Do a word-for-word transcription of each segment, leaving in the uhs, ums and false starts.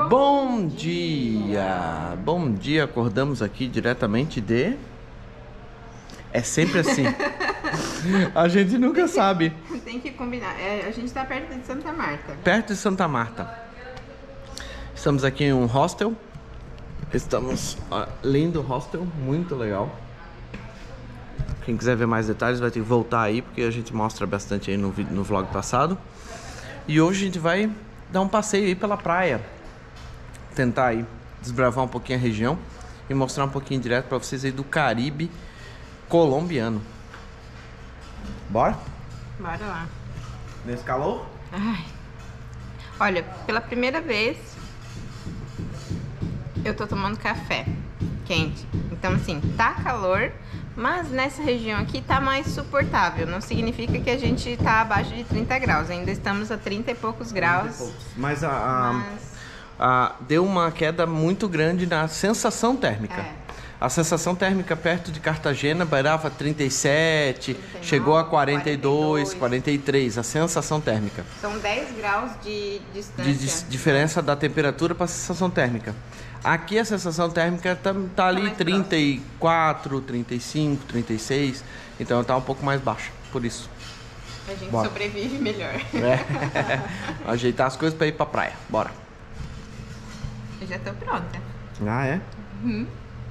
Bom dia! Bom dia, acordamos aqui diretamente de... É sempre assim. A gente nunca tem que, sabe. Tem que combinar. É, a gente tá perto de Santa Marta. Perto de Santa Marta. Estamos aqui em um hostel. Estamos... Ó, lindo hostel, muito legal. Quem quiser ver mais detalhes vai ter que voltar aí, porque a gente mostra bastante aí no, no vlog passado. E hoje a gente vai dar um passeio aí pela praia. Tentar aí desbravar um pouquinho a região e mostrar um pouquinho direto para vocês aí do Caribe colombiano. Bora? Bora lá. Nesse calor? Ai. Olha, pela primeira vez eu tô tomando café quente. Então assim, tá calor, mas nessa região aqui tá mais suportável. Não significa que a gente tá abaixo de trinta graus. Ainda estamos a trinta e poucos graus. trinta e poucos. Mas a... a... Mas... Ah, deu uma queda muito grande na sensação térmica. É. A sensação térmica perto de Cartagena beirava trinta e sete, trinta e nove, chegou a quarenta e dois, quarenta e três, a sensação térmica. São dez graus de distância. De, de diferença da temperatura para a sensação térmica. Aqui a sensação térmica tá, tá ali tá trinta e quatro, trinta e cinco, trinta e seis, então tá um pouco mais baixa, por isso. A gente Bora. Sobrevive melhor. É. Ajeitar as coisas para ir para praia, bora. Eu já tô pronta. Ah, é? Uhum.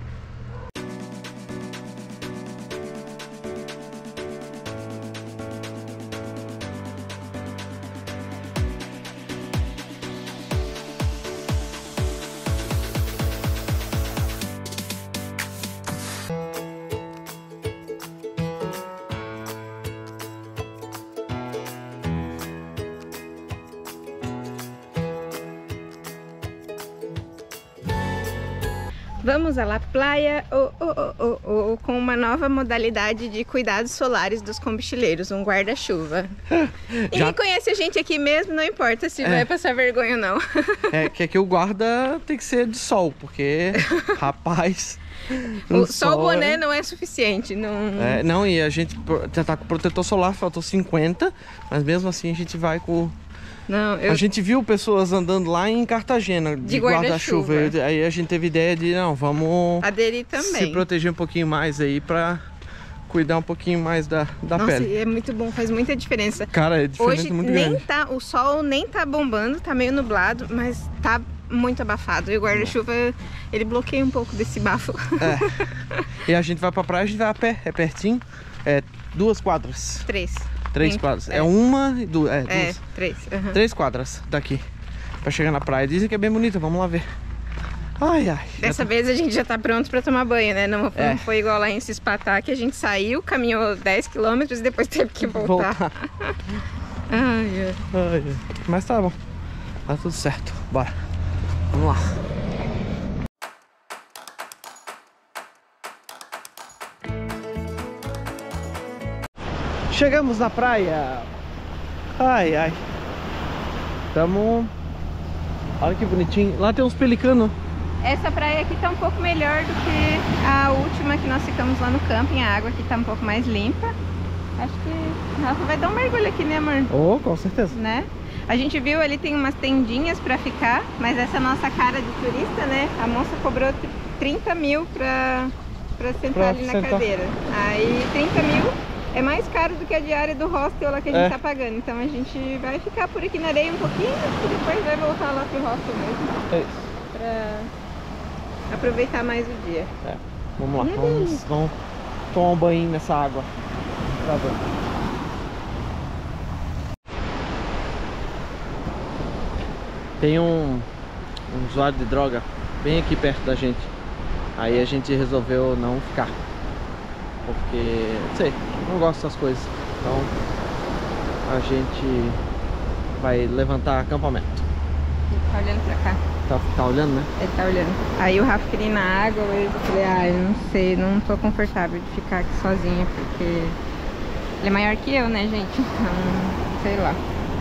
Vamos à La Playa oh, oh, oh, oh, oh, com uma nova modalidade de cuidados solares dos combichileiros, um guarda-chuva. Ninguém Já... conhece a gente aqui mesmo, não importa se é. vai passar vergonha ou não. É que aqui o guarda tem que ser de sol, porque, rapaz... O só o boné é... não é suficiente. Não... É, não, e a gente tá com protetor solar, faltou cinquenta, mas mesmo assim a gente vai com... Não, eu... A gente viu pessoas andando lá em Cartagena de, de guarda-chuva. Guarda aí a gente teve ideia de, não, vamos aderir também. Se proteger um pouquinho mais aí pra cuidar um pouquinho mais da, da Nossa, pele. É muito bom, faz muita diferença. Cara, é diferença Hoje muito nem grande. Tá, o sol nem tá bombando, tá meio nublado, mas tá muito abafado. E o guarda-chuva, ele bloqueia um pouco desse bafo. É. E a gente vai pra praia, a gente vai a pé, é pertinho. É duas quadras. Três. Três Tem, quadras. É, é uma e duas. É, duas. É, três. Uhum. Três quadras daqui pra chegar na praia. Dizem que é bem bonita, vamos lá ver. Ai, ai. Dessa tô... vez a gente já tá pronto pra tomar banho, né? Não, é. não foi igual lá em Cispatá, que a gente saiu, caminhou dez quilômetros e depois teve que voltar. voltar. Ai, ai. Ai, mas tá bom. Tá tudo certo. Bora. Vamos lá. Chegamos na praia. Ai, ai. Tamo... Olha que bonitinho. Lá tem uns pelicanos. Essa praia aqui tá um pouco melhor do que a última que nós ficamos lá no camping. A água aqui tá um pouco mais limpa. Acho que Rafa vai dar um mergulho aqui, né, amor? Oh, com certeza. Né? A gente viu ali tem umas tendinhas pra ficar, mas essa nossa cara de turista, né? A moça cobrou trinta mil pra, pra sentar pra ali na sentar. cadeira. Aí trinta mil é mais caro do que a diária do hostel lá que a gente é. tá pagando. Então a gente vai ficar por aqui na areia um pouquinho e depois vai voltar lá pro hostel mesmo. É isso. Pra aproveitar mais o dia. É. Vamos lá, vamos, vamos tomar um banho nessa água. Tá bom. Tem um, um usuário de droga bem aqui perto da gente. Aí a gente resolveu não ficar. Porque, não sei, não gosto dessas coisas. Então a gente vai levantar acampamento. Ele tá olhando pra cá. Tá, tá olhando, né? Ele tá olhando. Aí o Rafa queria ir na água, eu falei, ah, eu não sei, não tô confortável de ficar aqui sozinha, porque ele é maior que eu, né, gente? Então, sei lá.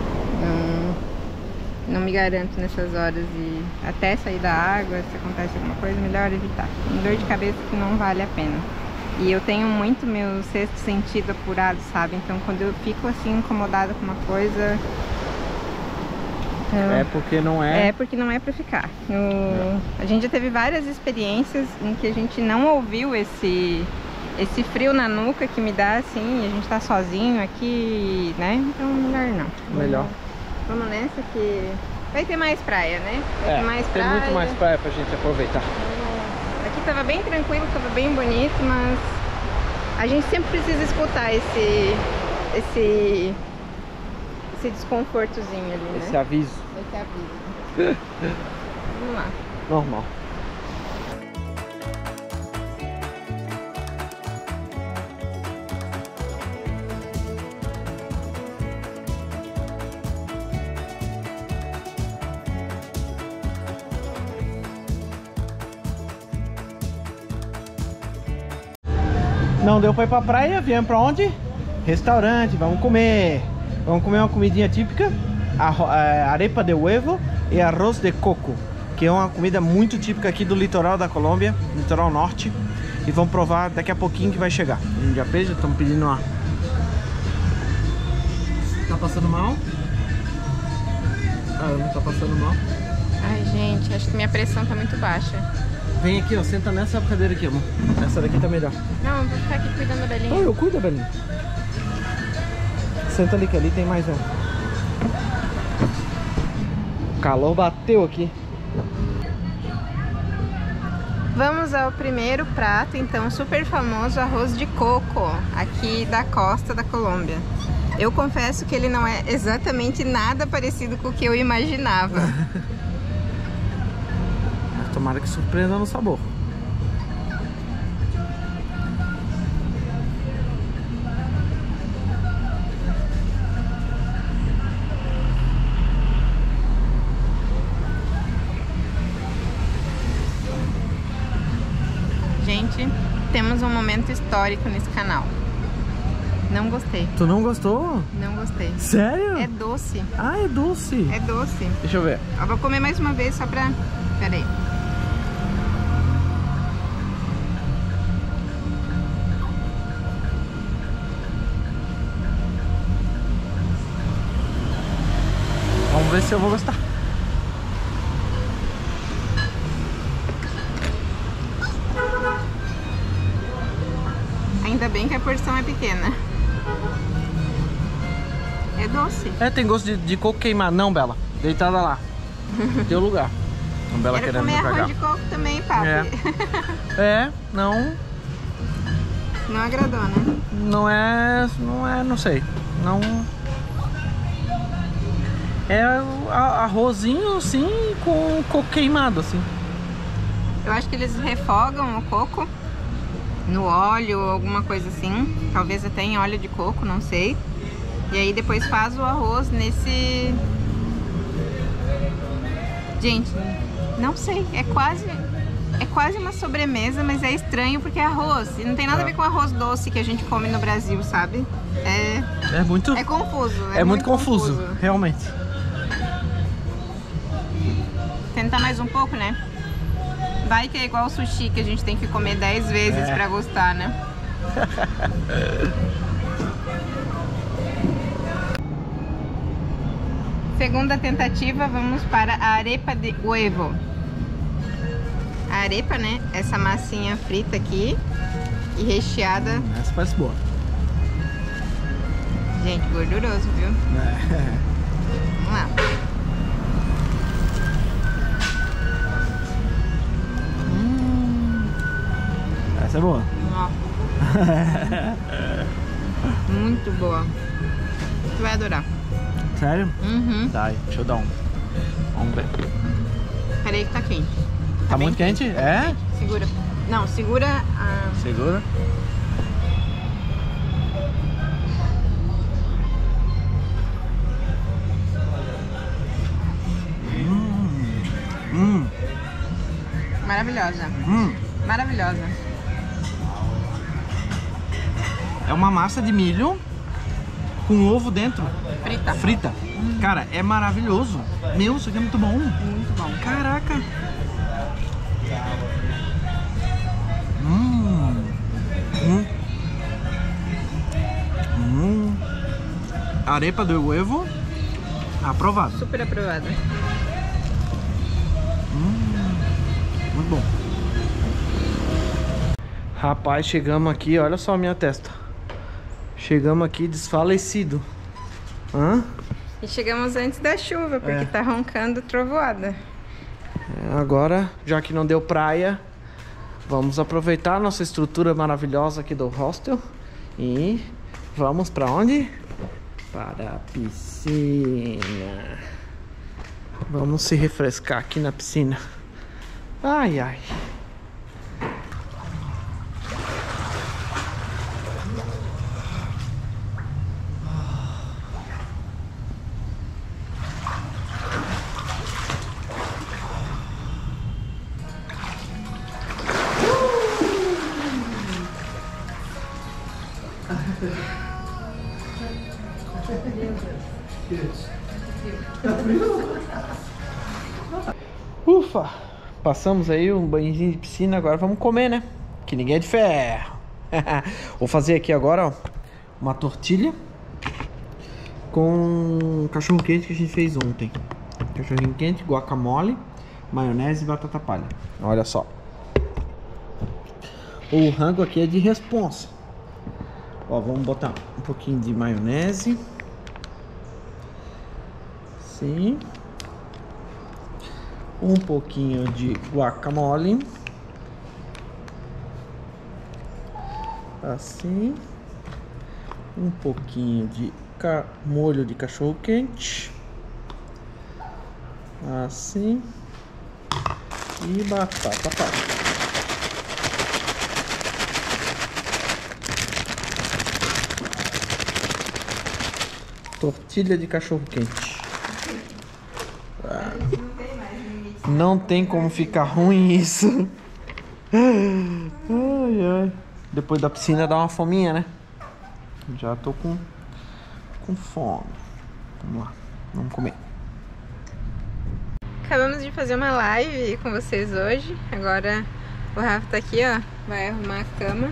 Não, não me garanto nessas horas e até sair da água, se acontece alguma coisa, melhor evitar. Tem dor de cabeça que não vale a pena. E eu tenho muito meu sexto sentido apurado, sabe? Então quando eu fico assim incomodada com uma coisa, É porque não é... É porque não é pra ficar. No... A gente já teve várias experiências em que a gente não ouviu esse, esse frio na nuca que me dá assim, e a gente tá sozinho aqui, né? Então melhor não. Melhor. Vamos nessa que vai ter mais praia, né? Vai É, ter mais tem praia. muito mais praia pra gente aproveitar. Aqui tava bem tranquilo, tava bem bonito, mas a gente sempre precisa escutar esse, esse, esse desconfortozinho ali, né? Esse aviso. Esse aviso. Vamos lá. Normal. Não deu pra ir pra praia, viemos pra onde? Restaurante, vamos comer. Vamos comer uma comidinha típica, a arepa de huevo e arroz de coco, que é uma comida muito típica aqui do litoral da Colômbia, litoral norte. E vamos provar daqui a pouquinho que vai chegar. A gente já fez, já estamos pedindo uma... Tá passando mal? Ah, não tá passando mal. Ai, gente, acho que minha pressão tá muito baixa. Vem aqui, ó, senta nessa cadeira aqui, amor. Essa daqui tá melhor. Não, eu vou ficar aqui cuidando da Belinha. Oh, eu cuido, Belinha. Senta ali, que ali tem mais um. O calor bateu aqui. Vamos ao primeiro prato, então, super famoso arroz de coco, aqui da costa da Colômbia. Eu confesso que ele não é exatamente nada parecido com o que eu imaginava. Tomara que surpreenda no sabor. Gente, temos um momento histórico nesse canal. Não gostei. Tu não gostou? Não gostei. Sério? É doce. Ah, é doce. É doce. Deixa eu ver. Eu vou comer mais uma vez só pra... Pera aí. Vamos ver se eu vou gostar. Ainda bem que a porção é pequena. É doce. É, tem gosto de, de coco queimado. Não, Bela. Deitada lá. Teu lugar. A Bela Quero querendo comer me arroz pegar. de coco também, papi. É. É, não... Não agradou, né? Não é... Não é... Não sei. Não... É arrozinho, assim, com coco queimado, assim. Eu acho que eles refogam o coco no óleo ou alguma coisa assim. Talvez até em óleo de coco, não sei. E aí depois faz o arroz nesse... Gente, não sei. É quase... É quase uma sobremesa, mas é estranho porque é arroz. E não tem nada a ver com arroz doce que a gente come no Brasil, sabe? É... É muito... É confuso. É, é muito, muito confuso, confuso, realmente. Tentar mais um pouco, né? Vai que é igual o sushi, que a gente tem que comer dez vezes é. pra gostar, né? Segunda tentativa, vamos para a arepa de huevo. A arepa, né? Essa massinha frita aqui e recheada. Hum, essa parece boa. Gente, gorduroso, viu? É. Vamos lá. Essa é boa. Muito boa. Tu vai adorar. Sério? Uhum. Tá, deixa eu dar um. Vamos ver. Peraí que tá quente. Tá, tá muito quente? quente? É? Segura. Não, segura a... Segura. Hum. Hum. Maravilhosa. Hum. Maravilhosa. É uma massa de milho com ovo dentro. Frita. Frita. Hum. Cara, é maravilhoso. Meu, isso aqui é muito bom. Muito bom. Caraca. Hum. Hum. Hum. Arepa de huevo. Aprovado. Super aprovado. Hum, muito bom. Rapaz, chegamos aqui, olha só a minha testa. Chegamos aqui desfalecido. Hã? E chegamos antes da chuva, porque é. tá roncando trovoada. É, agora, já que não deu praia, vamos aproveitar a nossa estrutura maravilhosa aqui do hostel. E vamos pra onde? Para a piscina. Vamos se refrescar aqui na piscina. Ai, ai. Ufa! Passamos aí um banhozinho de piscina, agora vamos comer, né? Que ninguém é de ferro. Vou fazer aqui agora, ó, uma tortilha com cachorro quente que a gente fez ontem. Cachorrinho quente, guacamole, maionese e batata palha. Olha só. O rango aqui é de responsa. Ó, vamos botar um pouquinho de maionese. Sim. Um pouquinho de guacamole. Assim. Um pouquinho de molho de cachorro quente. Assim. E batata palha. Tortilha de cachorro quente. Ah. Não tem como ficar ruim isso. Ai, ai. Depois da piscina dá uma fominha, né? Já tô com, com fome. Vamos lá, vamos comer. Acabamos de fazer uma live com vocês hoje. Agora o Rafa tá aqui, ó. Vai arrumar a cama.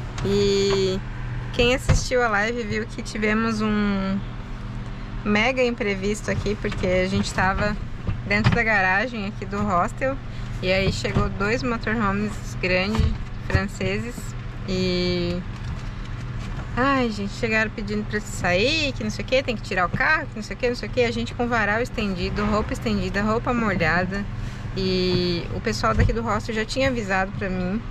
E quem assistiu a live viu que tivemos um mega imprevisto aqui, porque a gente tava dentro da garagem aqui do hostel e aí chegou dois motorhomes grandes franceses e ai, gente, chegaram pedindo pra sair, que não sei o que, tem que tirar o carro, que não sei o que, não sei o que, a gente com varal estendido, roupa estendida, roupa molhada, e o pessoal daqui do hostel já tinha avisado pra mim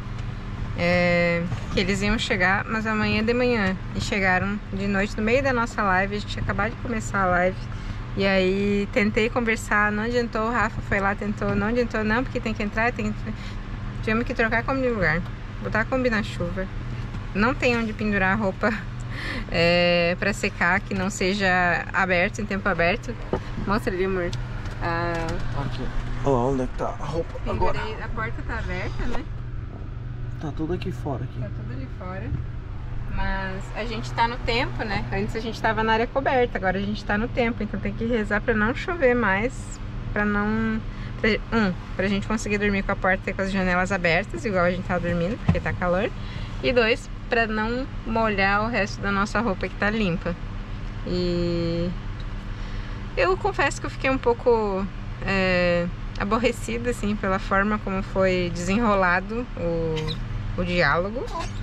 É, que eles iam chegar, mas amanhã de manhã. E chegaram de noite no meio da nossa live. A gente tinha acabado de começar a live. E aí tentei conversar, não adiantou. O Rafa foi lá, tentou, não adiantou não, porque tem que entrar, tem que... Tivemos que trocar como de lugar, botar a Kombi na chuva. Não tem onde pendurar a roupa é, pra secar, que não seja aberto, em tempo aberto. Mostra ali, amor. Ah, aqui. Olha lá onde é que tá a roupa agora. A porta tá aberta, né? Tá tudo aqui fora aqui. Tá tudo ali fora. Mas a gente tá no tempo, né? Antes a gente tava na área coberta, agora a gente tá no tempo. Então tem que rezar pra não chover mais. Pra não... Pra, um, pra gente conseguir dormir com a porta e com as janelas abertas, igual a gente tava dormindo, porque tá calor. E dois, pra não molhar o resto da nossa roupa que tá limpa. E... eu confesso que eu fiquei um pouco... É... aborrecida, assim, pela forma como foi desenrolado o, o diálogo.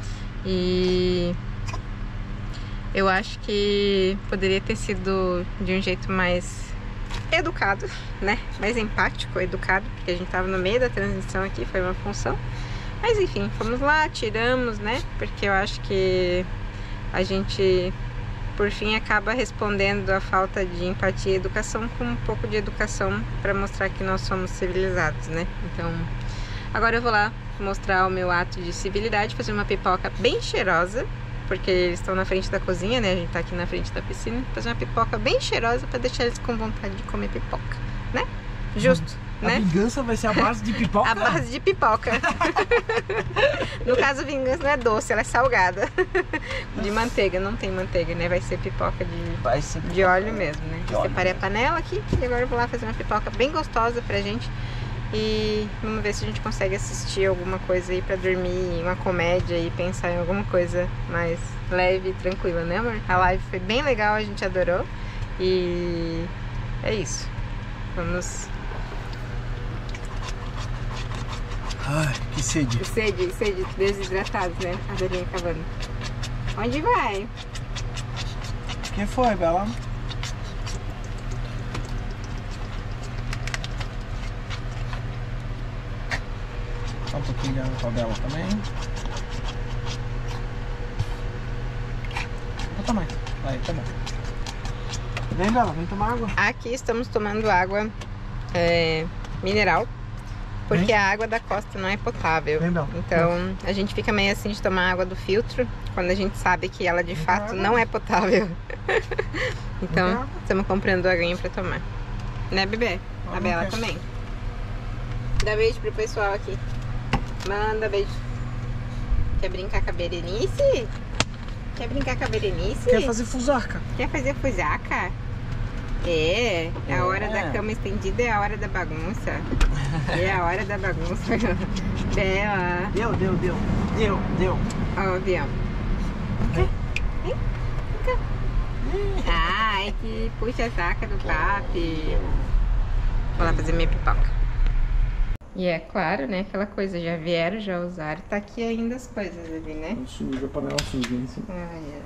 E eu acho que poderia ter sido de um jeito mais educado, né? Mais empático, educado, porque a gente tava no meio da transição aqui, foi uma função. Mas enfim, fomos lá, tiramos, né? Porque eu acho que a gente, por fim, acaba respondendo a falta de empatia e educação com um pouco de educação para mostrar que nós somos civilizados, né? Então, agora eu vou lá mostrar o meu ato de civilidade, fazer uma pipoca bem cheirosa, porque eles estão na frente da cozinha, né? A gente tá aqui na frente da piscina. Fazer uma pipoca bem cheirosa para deixar eles com vontade de comer pipoca, né? Justo. A né? vingança vai ser a base de pipoca? A base de pipoca. No caso, a vingança não é doce, ela é salgada. De manteiga, não tem manteiga, né? Vai ser pipoca de, vai ser pipoca de óleo mesmo, né? De eu óleo. separei a panela aqui e agora eu vou lá fazer uma pipoca bem gostosa pra gente. E vamos ver se a gente consegue assistir alguma coisa aí pra dormir, uma comédia e pensar em alguma coisa mais leve e tranquila, né, amor? A live foi bem legal, a gente adorou. E é isso. Vamos... Ai, que sede. Sede, sede, desidratados, né? A velhinha acabando. Onde vai? Quem foi, Bela? Só um pouquinho de água pra Bela também. Vou tomar. Vai, tá bom. Vem, Bela, vem tomar água. Aqui estamos tomando água é, mineral. Porque Vem. a água da costa não é potável. Vem, Bela. Então a gente fica meio assim de tomar água do filtro quando a gente sabe que ela de Vem fato água. não é potável. Então água. estamos comprando aguinha pra tomar. Né, bebê? A Bela também. Dá beijo pro pessoal aqui. Manda beijo. Quer brincar com a Berenice? Quer brincar com a Berenice? Quer fazer fusarca? Quer fazer fusaca? É, a hora É. da cama estendida é a hora da bagunça. É a hora da bagunça. Bela. Deu, deu, deu. Deu, deu. Ó, Bião. Vem. Vem. Fica. Ai, que puxa a saca do papi. Vou lá fazer minha pipoca. E é claro, né? Aquela coisa, já vieram, já usaram. Tá aqui ainda as coisas ali, né? Suja, a panela suja, hein? Ai, ai.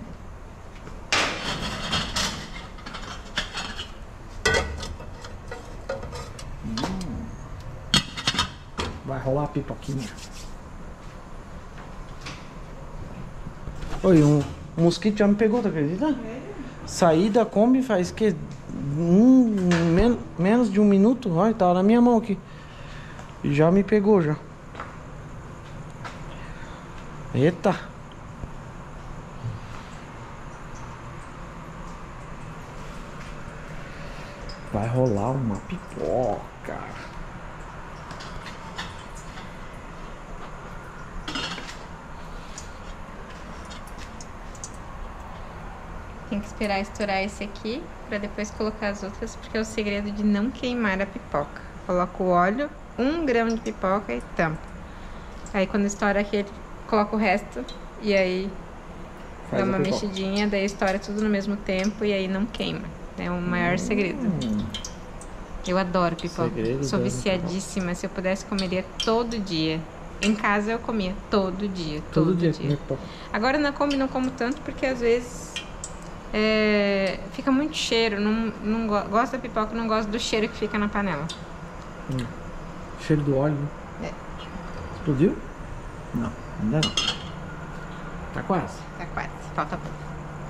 Vai rolar a pipoquinha. Oi, um, um mosquito já me pegou, tá acreditando? É. Saí da Kombi faz que um, men menos de um minuto, olha, tá na minha mão aqui. E já me pegou já. Eita. Vai rolar uma pipoca. Tem que esperar estourar esse aqui pra depois colocar as outras, porque é o segredo de não queimar a pipoca. Coloca o óleo, um grão de pipoca e tampa. Aí quando estoura aqui, coloca o resto e aí Faz dá uma a pipoca. mexidinha, daí estoura tudo no mesmo tempo e aí não queima. É o maior Hum. segredo. Eu adoro pipoca. Segredo Sou da viciadíssima. Se eu pudesse, comeria todo dia. Em casa eu comia todo dia. Todo, Todo, dia, dia. comer pipoca. Agora na Kombi não como tanto porque às vezes é, fica muito cheiro. Não, não go- gosto da pipoca, não gosto do cheiro que fica na panela. Hum. Cheiro do óleo, né? É. Explodiu? Não, ainda não. Tá quase. Tá quase, falta pouco.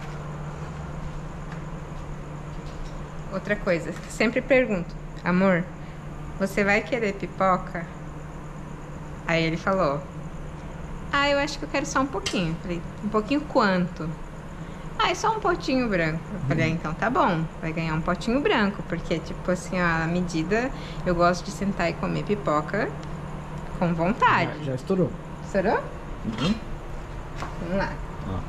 Outra coisa, sempre pergunto, amor, você vai querer pipoca? Aí ele falou, ah, eu acho que eu quero só um pouquinho. Falei, um pouquinho quanto? Ah, é só um potinho branco. Eu falei, ah, então tá bom, vai ganhar um potinho branco, porque tipo assim, ó, a medida, eu gosto de sentar e comer pipoca com vontade. Já, já estourou. Estourou? Uhum. Vamos lá. Ó.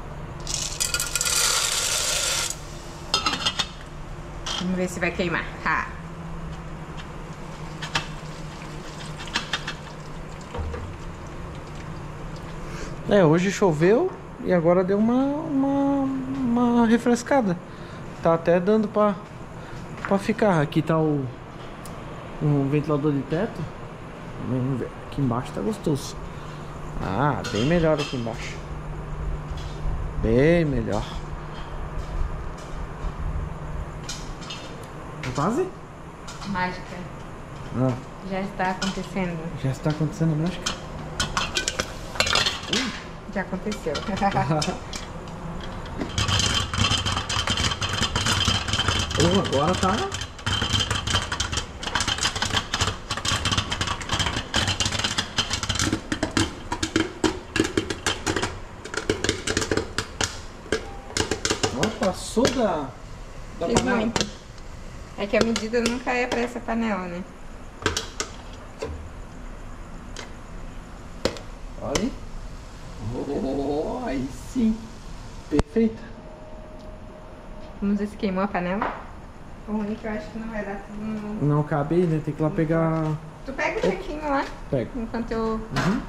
Vamos ver se vai queimar. Ah. É, hoje choveu e agora deu uma, uma, uma refrescada. Tá até dando pra, pra ficar. Aqui tá o um ventilador de teto. Vamos ver. Aqui embaixo tá gostoso. Ah, bem melhor aqui embaixo. Bem melhor. Tá quase? Mágica. Ah, Já está acontecendo. já está acontecendo a mágica. Já aconteceu. Oh, agora tá. Ó, passou da, da Fiz panela. muito. É que a medida nunca é pra essa panela, né? Olha aí. Oh, aí sim. Perfeita. Vamos ver se queimou a panela. O ruim é que eu acho que não vai dar tudo no... Não cabe aí, né? Tem que ir lá pegar. Tu pega o tanquinho lá, Pega. enquanto eu... Uhum.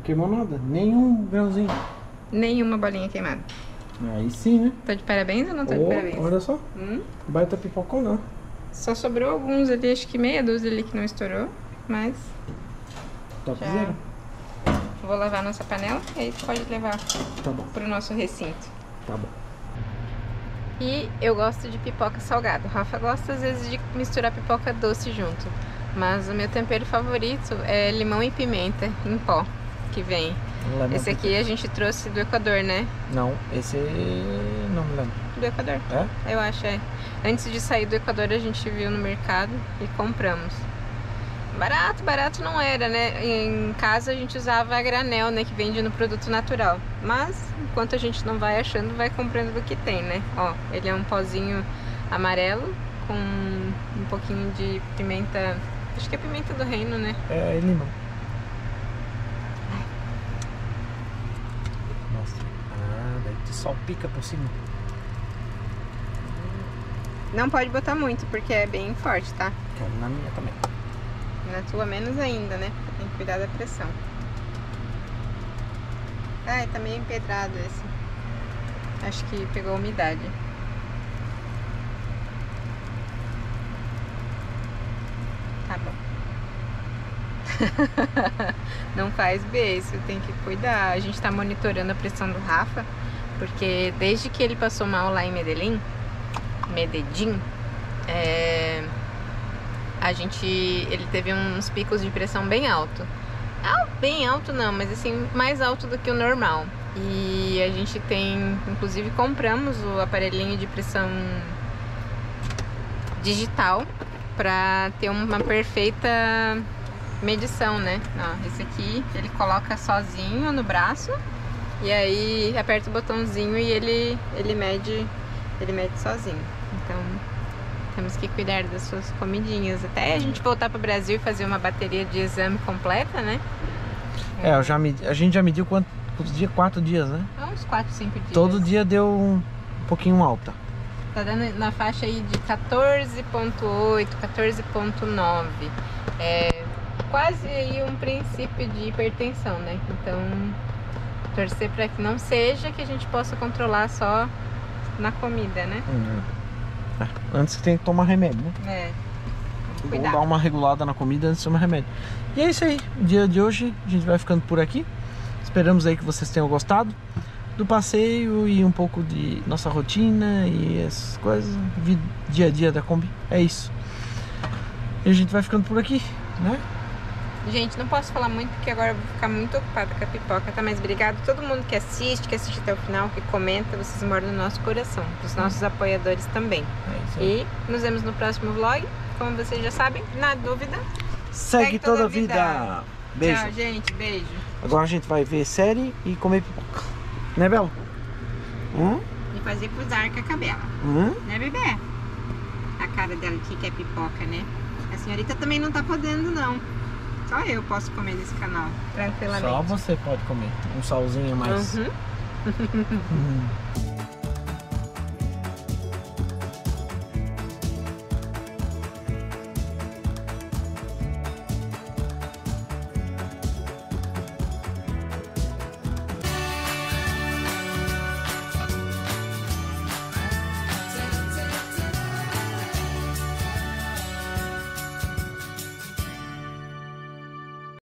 queimou nada, nenhum grãozinho. Nenhuma bolinha queimada. Aí sim, né? Tô de parabéns ou não tô oh, de parabéns? Olha só. Hum? Baita pipocão, não. Só sobrou alguns ali, acho que meia dúzia ali que não estourou, mas... Topzera. Vou lavar nossa panela e aí pode levar tá bom. pro nosso recinto. Tá bom. E eu gosto de pipoca salgada. O Rafa gosta às vezes de misturar pipoca doce junto. Mas o meu tempero favorito é limão e pimenta em pó, que vem. Esse aqui a gente trouxe do Equador, né? Não, esse não me lembro. Do Equador? É? Eu acho, é. Antes de sair do Equador a gente viu no mercado e compramos. Barato, barato não era, né? Em casa a gente usava a granel, né? Que vende no produto natural. Mas, enquanto a gente não vai achando, vai comprando do que tem, né? Ó, ele é um pozinho amarelo com um pouquinho de pimenta... Acho que é pimenta do reino, né? É, limão. Nossa. Ah, daí tu salpica por cima. Não pode botar muito, porque é bem forte, tá? Quero na minha também. Na tua menos ainda, né? Tem que cuidar da pressão. Ai, tá meio empedrado esse. Acho que pegou umidade. Tá bom. Não faz beijo, tem que cuidar. A gente tá monitorando a pressão do Rafa, porque desde que ele passou mal lá em Medellín, Medellín, é... a gente, ele teve uns picos de pressão bem alto. Ah, bem alto não, mas assim, mais alto do que o normal. E a gente tem, inclusive compramos o aparelhinho de pressão digital para ter uma perfeita medição, né? Ó, esse aqui ele coloca sozinho no braço e aí aperta o botãozinho e ele, ele mede, ele mede sozinho. Então temos que cuidar das suas comidinhas até a gente voltar para o Brasil e fazer uma bateria de exame completa, né? É, eu já medi, a gente já mediu quantos dias? Quatro dias, né? Uns quatro, cinco dias. Todo dia deu um pouquinho alta. Tá dando na faixa aí de quatorze ponto oito, quatorze ponto nove. É quase aí um princípio de hipertensão, né? Então, torcer para que não seja, que a gente possa controlar só na comida, né? Hum. É, antes tem que tomar remédio, né? É. Vou dar uma regulada na comida antes de tomar remédio. E é isso aí. O dia de hoje a gente vai ficando por aqui. Esperamos aí que vocês tenham gostado do passeio e um pouco de nossa rotina e essas coisas, dia a dia da Kombi. É isso. E a gente vai ficando por aqui, né? Gente, não posso falar muito porque agora eu vou ficar muito ocupada com a pipoca, tá? Mas obrigado a todo mundo que assiste, que assiste até o final, que comenta, vocês moram no nosso coração, os nossos apoiadores também. É isso aí. E nos vemos no próximo vlog. Como vocês já sabem, na dúvida, segue, segue toda a vida. vida. Beijo. Tchau, gente. Beijo. Agora a gente vai ver série e comer pipoca. Né, Bela? Hum? E fazer cruzar com a cabela. Hum? Né, bebê? A cara dela aqui que é pipoca, né? A senhorita também não tá podendo, não. Só eu posso comer nesse canal, tranquilamente. Só você pode comer. Um salzinho a mais. Uhum. hum.